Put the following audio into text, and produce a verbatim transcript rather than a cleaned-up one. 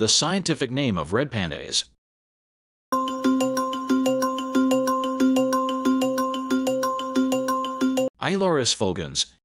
The scientific name of red panda is Ailoris fulgens.